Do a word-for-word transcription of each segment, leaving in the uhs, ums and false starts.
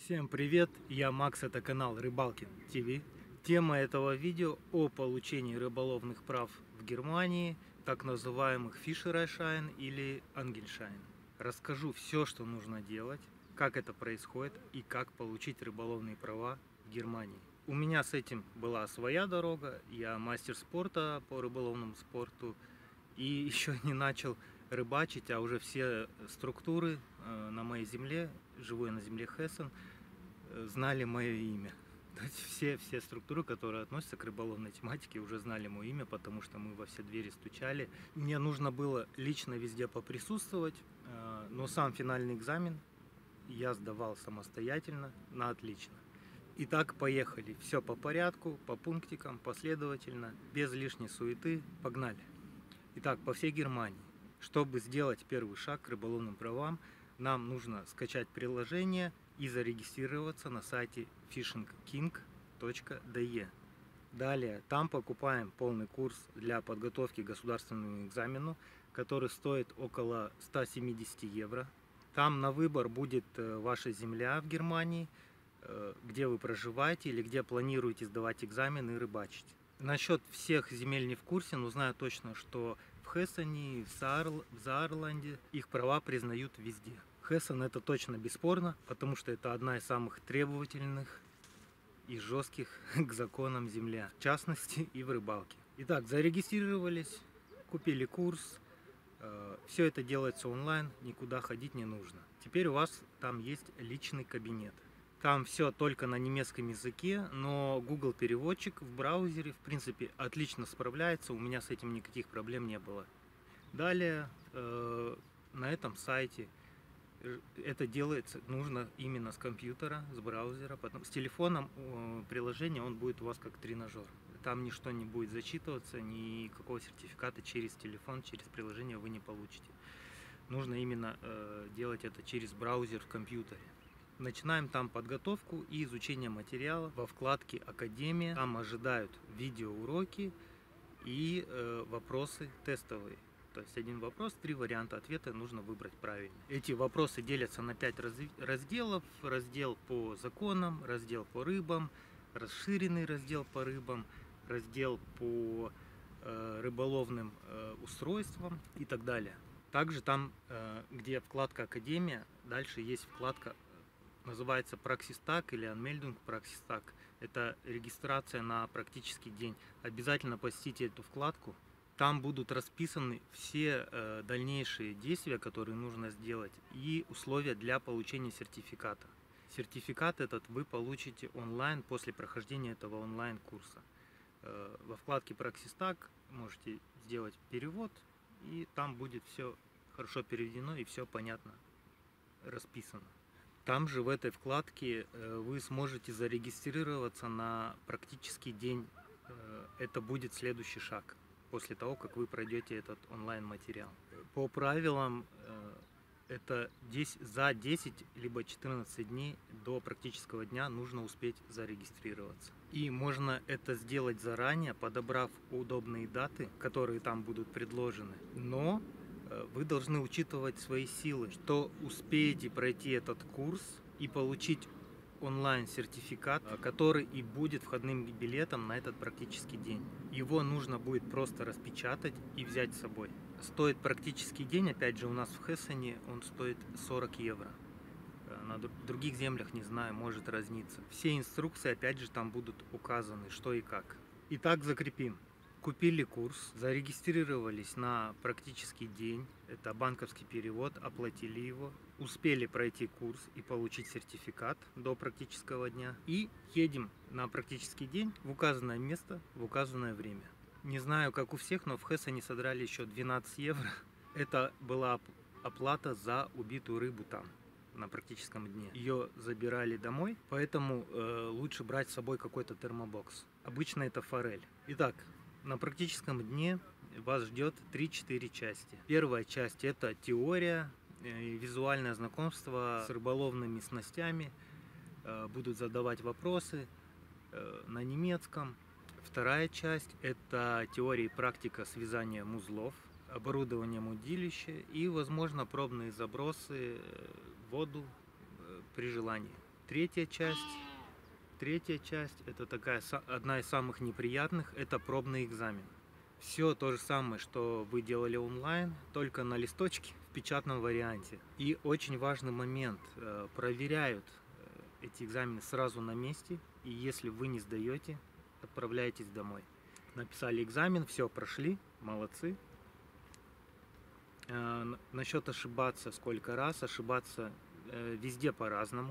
Всем привет, я Макс, это канал Рыбалкин ТВ. Тема этого видео о получении рыболовных прав в Германии, так называемых Фишерайшайн или Ангельшайн. Расскажу все, что нужно делать, как это происходит и как получить рыболовные права в Германии. У меня с этим была своя дорога, я мастер спорта по рыболовному спорту и еще не начал рыбачить, а уже все структуры на моей земле, живу я на земле Хессен, знали мое имя. То есть все, все структуры, которые относятся к рыболовной тематике, уже знали мое имя, потому что мы во все двери стучали. Мне нужно было лично везде поприсутствовать, но сам финальный экзамен я сдавал самостоятельно на отлично. Итак, поехали. Все по порядку, по пунктикам, последовательно, без лишней суеты. Погнали. Итак, по всей Германии. Чтобы сделать первый шаг к рыболовным правам, нам нужно скачать приложение и зарегистрироваться на сайте фишинг кинг точка де. Далее, там покупаем полный курс для подготовки к государственному экзамену, который стоит около ста семидесяти евро. Там на выбор будет ваша земля в Германии, где вы проживаете или где планируете сдавать экзамен и рыбачить. Насчет всех земель не в курсе, но знаю точно, что в Хессене, в Саарланде их права признают везде. Хессен это точно бесспорно, потому что это одна из самых требовательных и жестких к законам земля, в частности и в рыбалке. Итак, зарегистрировались, купили курс, все это делается онлайн, никуда ходить не нужно. Теперь у вас там есть личный кабинет. Там все только на немецком языке, но Google переводчик в браузере в принципе отлично справляется, у меня с этим никаких проблем не было. Далее э, на этом сайте это делается нужно именно с компьютера, с браузера, потом с телефоном э, приложение он будет у вас как тренажер. Там ничто не будет зачитываться, никакого сертификата через телефон, через приложение вы не получите. Нужно именно э, делать это через браузер в компьютере. Начинаем там подготовку и изучение материала во вкладке «Академия». Там ожидают видеоуроки и э, вопросы тестовые. То есть один вопрос, три варианта ответа, нужно выбрать правильно. Эти вопросы делятся на пять разделов. Раздел по законам, раздел по рыбам, расширенный раздел по рыбам, раздел по э, рыболовным э, устройствам и так далее. Также там, э, где вкладка «Академия», дальше есть вкладка называется Praxistag или Anmeldung Praxistag. Это регистрация на практический день. Обязательно посетите эту вкладку. Там будут расписаны все э, дальнейшие действия, которые нужно сделать, и условия для получения сертификата. Сертификат этот вы получите онлайн после прохождения этого онлайн-курса. Э, во вкладке Praxistag можете сделать перевод, и там будет все хорошо переведено и все понятно расписано. Там же в этой вкладке вы сможете зарегистрироваться на практический день. Это будет следующий шаг после того, как вы пройдете этот онлайн-материал. По правилам это за десять либо четырнадцать дней до практического дня нужно успеть зарегистрироваться. И можно это сделать заранее, подобрав удобные даты, которые там будут предложены. Но вы должны учитывать свои силы, что успеете пройти этот курс и получить онлайн-сертификат, который и будет входным билетом на этот практический день. Его нужно будет просто распечатать и взять с собой. Стоит практический день, опять же у нас в Хессене он стоит сорок евро. На других землях, не знаю, может разниться. Все инструкции опять же там будут указаны, что и как. Итак, закрепим. Купили курс, зарегистрировались на практический день, это банковский перевод, оплатили его, успели пройти курс и получить сертификат до практического дня и едем на практический день в указанное место, в указанное время. Не знаю, как у всех, но в Хессене содрали еще двенадцать евро. Это была оплата за убитую рыбу там, на практическом дне. Ее забирали домой, поэтому э, лучше брать с собой какой-то термобокс. Обычно это форель. Итак, на практическом дне вас ждет три-четыре части. Первая часть это теория, визуальное знакомство с рыболовными снастями, будут задавать вопросы на немецком. Вторая часть это теория и практика связания музлов, оборудование удилища и, возможно, пробные забросы в воду при желании. Третья часть. Третья часть – это такая одна из самых неприятных, это пробный экзамен. Все то же самое, что вы делали онлайн, только на листочке в печатном варианте. И очень важный момент – проверяют эти экзамены сразу на месте, и если вы не сдаете, отправляйтесь домой. Написали экзамен, все, прошли, молодцы. Насчет ошибаться сколько раз, ошибаться везде по-разному.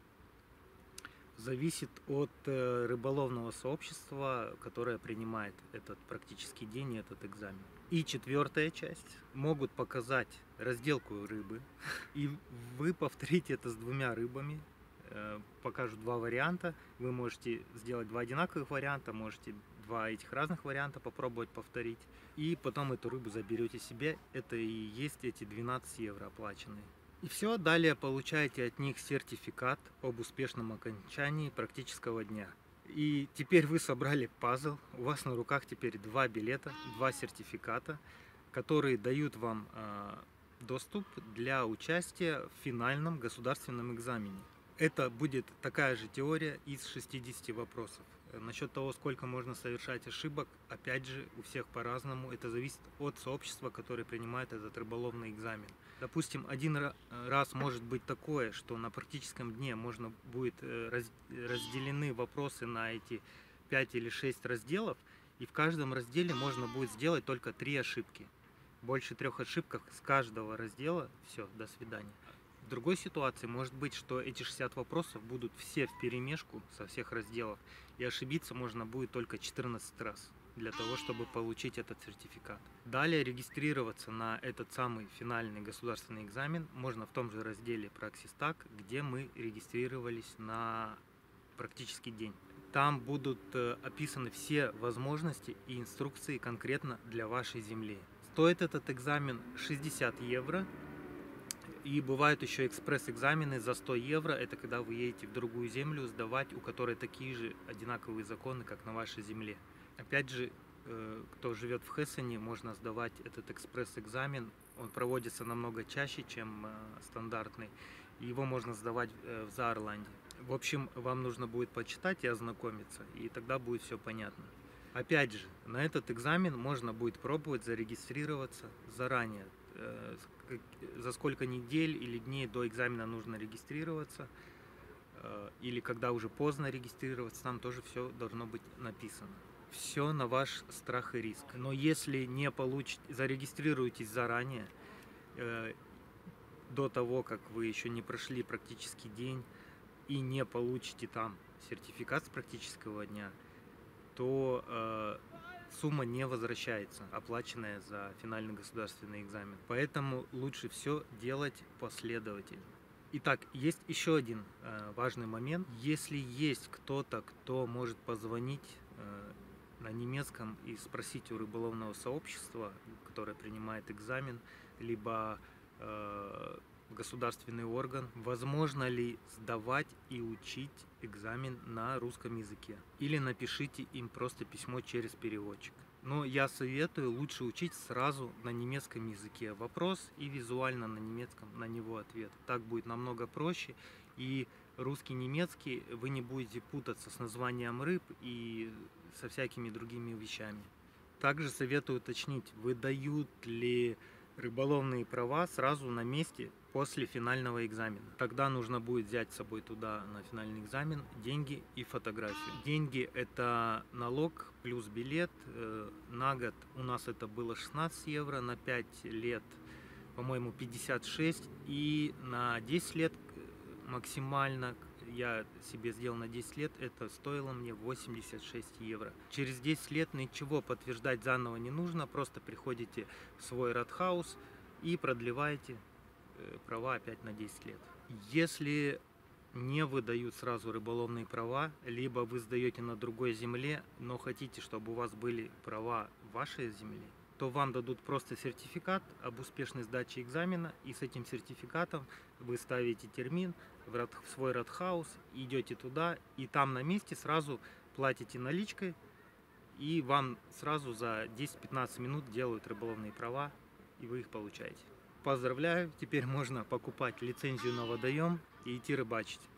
Зависит от рыболовного сообщества, которое принимает этот практический день и этот экзамен. И четвертая часть. Могут показать разделку рыбы, и вы повторите это с двумя рыбами. Покажут два варианта. Вы можете сделать два одинаковых варианта, можете два этих разных варианта попробовать повторить. И потом эту рыбу заберете себе. Это и есть эти двенадцать евро оплаченные. И все, далее получаете от них сертификат об успешном окончании практического дня. И теперь вы собрали пазл, у вас на руках теперь два билета, два сертификата, которые дают вам э, доступ для участия в финальном государственном экзамене. Это будет такая же теория из шестидесяти вопросов. Насчет того, сколько можно совершать ошибок, опять же, у всех по-разному. Это зависит от сообщества, которое принимает этот рыболовный экзамен. Допустим, один раз может быть такое, что на практическом дне можно будет разделены вопросы на эти пять или шесть разделов, и в каждом разделе можно будет сделать только три ошибки. Больше трех ошибок с каждого раздела. Все, до свидания. В другой ситуации может быть, что эти шестьдесят вопросов будут все вперемешку со всех разделов, и ошибиться можно будет только четырнадцать раз для того, чтобы получить этот сертификат. Далее регистрироваться на этот самый финальный государственный экзамен можно в том же разделе Praxis.tag, где мы регистрировались на практический день. Там будут описаны все возможности и инструкции конкретно для вашей земли. Стоит этот экзамен шестьдесят евро. И бывают еще экспресс-экзамены за сто евро. Это когда вы едете в другую землю сдавать, у которой такие же одинаковые законы, как на вашей земле. Опять же, кто живет в Хессене, можно сдавать этот экспресс-экзамен. Он проводится намного чаще, чем стандартный. Его можно сдавать в Заарланде. В общем, вам нужно будет почитать и ознакомиться, и тогда будет все понятно. Опять же, на этот экзамен можно будет пробовать зарегистрироваться заранее. За сколько недель или дней до экзамена нужно регистрироваться, или когда уже поздно регистрироваться, там тоже все должно быть написано. Все на ваш страх и риск. Но если не получите, зарегистрируйтесь заранее, до того, как вы еще не прошли практический день и не получите там сертификат с практического дня, то э, сумма не возвращается, оплаченная за финальный государственный экзамен. Поэтому лучше все делать последовательно. Итак, есть еще один э, важный момент. Если есть кто-то, кто может позвонить э, на немецком и спросить у рыболовного сообщества, которое принимает экзамен, либо э, государственный орган, возможно ли сдавать и учить экзамен на русском языке. Или напишите им просто письмо через переводчик. Но я советую лучше учить сразу на немецком языке вопрос и визуально на немецком на него ответ. Так будет намного проще, и русский, немецкий вы не будете путаться с названием рыб и со всякими другими вещами. Также советую уточнить, выдают ли рыболовные права сразу на месте после финального экзамена. Тогда нужно будет взять с собой туда на финальный экзамен деньги и фотографию. Деньги — это налог плюс билет. На год у нас это было шестнадцать евро, на пять лет, по-моему, пятьдесят шесть, и на десять лет максимально я себе сделал на десять лет, это стоило мне восемьдесят шесть евро. Через десять лет ничего подтверждать заново не нужно, просто приходите в свой Rathaus и продлеваете права опять на десять лет. Если не выдают сразу рыболовные права, либо вы сдаете на другой земле, но хотите, чтобы у вас были права в вашей земле, то вам дадут просто сертификат об успешной сдаче экзамена, и с этим сертификатом вы ставите термин в свой Rathaus, идете туда, и там на месте сразу платите наличкой, и вам сразу за десять-пятнадцать минут делают рыболовные права, и вы их получаете. Поздравляю, теперь можно покупать лицензию на водоем и идти рыбачить.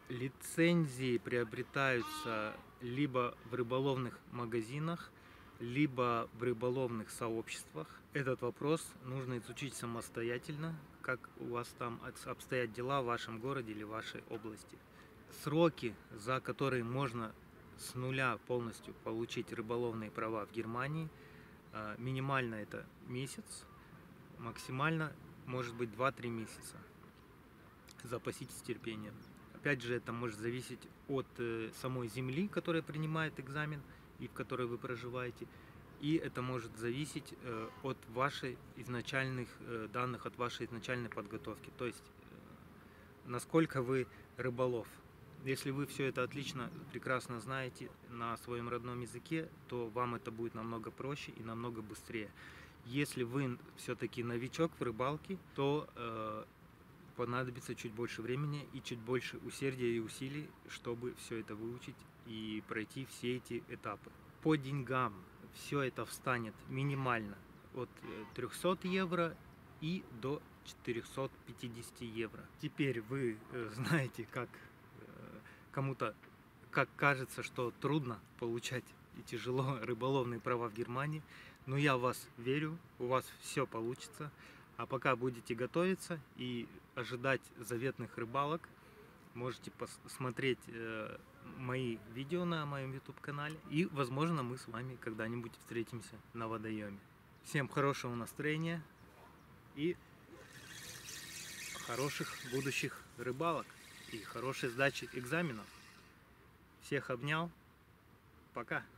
Лицензии приобретаются либо в рыболовных магазинах, либо в рыболовных сообществах. Этот вопрос нужно изучить самостоятельно, как у вас там обстоят дела в вашем городе или в вашей области. Сроки, за которые можно с нуля полностью получить рыболовные права в Германии, минимально это месяц, максимально может быть два-три месяца. Запаситесь терпением. Опять же, это может зависеть от самой земли, которая принимает экзамен и в которой вы проживаете. И это может зависеть от ваших изначальных данных, от вашей изначальной подготовки. То есть, насколько вы рыболов. Если вы все это отлично, прекрасно знаете на своем родном языке, то вам это будет намного проще и намного быстрее. Если вы все-таки новичок в рыбалке, то э, понадобится чуть больше времени и чуть больше усердия и усилий, чтобы все это выучить и пройти все эти этапы. По деньгам все это встанет минимально от трёхсот евро и до четырёхсот пятидесяти евро. Теперь вы знаете, как кому-то как кажется, что трудно получать и тяжело рыболовные права в Германии, но я в вас верю, у вас все получится. А пока будете готовиться и ожидать заветных рыбалок, можете посмотреть э, мои видео на моем YouTube канале. И, возможно, мы с вами когда-нибудь встретимся на водоеме. Всем хорошего настроения и хороших будущих рыбалок и хорошей сдачи экзаменов. Всех обнял. Пока.